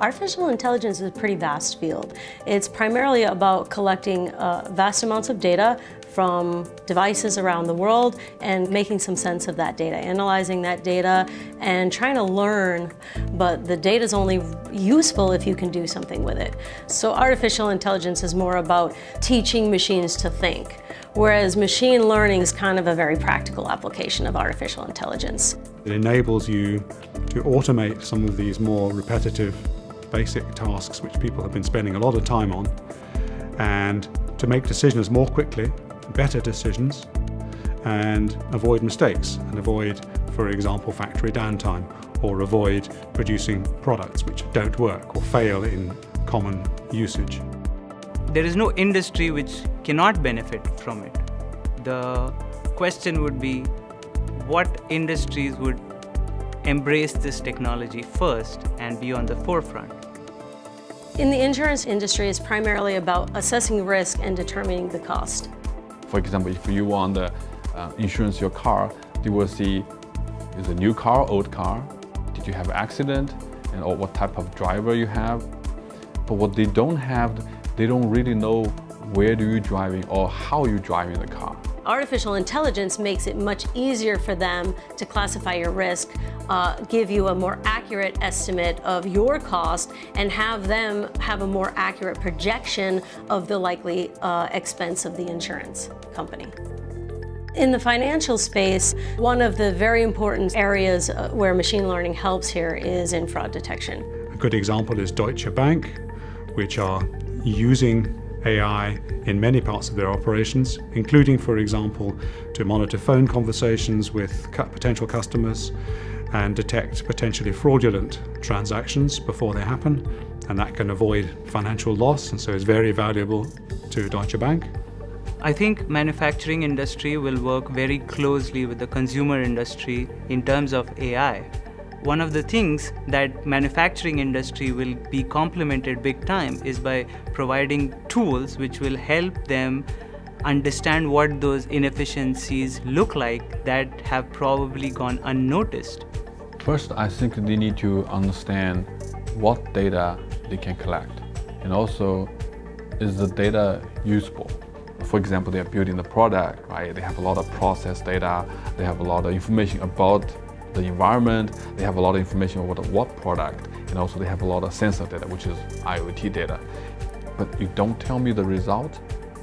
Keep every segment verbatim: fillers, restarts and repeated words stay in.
Artificial intelligence is a pretty vast field. It's primarily about collecting uh, vast amounts of data from devices around the world and making some sense of that data, analyzing that data and trying to learn, but the data is only useful if you can do something with it. So artificial intelligence is more about teaching machines to think, whereas machine learning is kind of a very practical application of artificial intelligence. It enables you to automate some of these more repetitive basic tasks which people have been spending a lot of time on, and to make decisions more quickly, better decisions, and avoid mistakes, and avoid, for example, factory downtime, or avoid producing products which don't work or fail in common usage. There is no industry which cannot benefit from it. The question would be, what industries would embrace this technology first and be on the forefront? In the insurance industry, it's primarily about assessing risk and determining the cost. For example, if you want to uh, insure your car, you will see, is it a new car, old car? Did you have an accident? And or what type of driver you have? But what they don't have, they don't really know where do you driving or how you driving the car. Artificial intelligence makes it much easier for them to classify your risk, uh, give you a more accurate estimate of your cost, and have them have a more accurate projection of the likely uh, expense of the insurance company. In the financial space, one of the very important areas uh, where machine learning helps here is in fraud detection. A good example is Deutsche Bank, which are using A I in many parts of their operations, including, for example, to monitor phone conversations with potential customers and detect potentially fraudulent transactions before they happen, and that can avoid financial loss, and so is very valuable to Deutsche Bank. I think manufacturing industry will work very closely with the consumer industry in terms of A I. One of the things that manufacturing industry will be complemented big time is by providing tools which will help them understand what those inefficiencies look like that have probably gone unnoticed. First, I think they need to understand what data they can collect, and also, is the data useful? For example, they are building the product, right? They have a lot of process data, they have a lot of information about the environment, they have a lot of information about what product, and also they have a lot of sensor data, which is I O T data. But you don't tell me the result,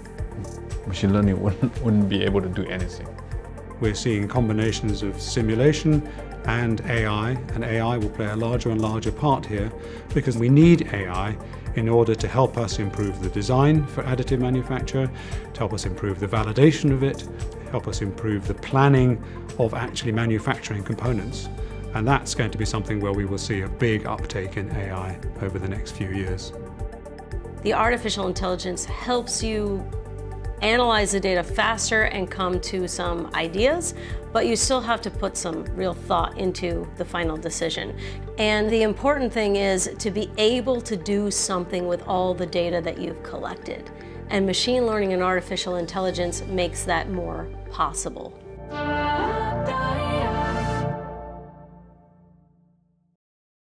machine learning wouldn't, wouldn't be able to do anything. We're seeing combinations of simulation and A I, and A I will play a larger and larger part here because we need A I in order to help us improve the design for additive manufacture, to help us improve the validation of it, help us improve the planning of actually manufacturing components. And that's going to be something where we will see a big uptake in A I over the next few years. The artificial intelligence helps you analyze the data faster and come to some ideas, but you still have to put some real thought into the final decision. And the important thing is to be able to do something with all the data that you've collected. And machine learning and artificial intelligence makes that more possible.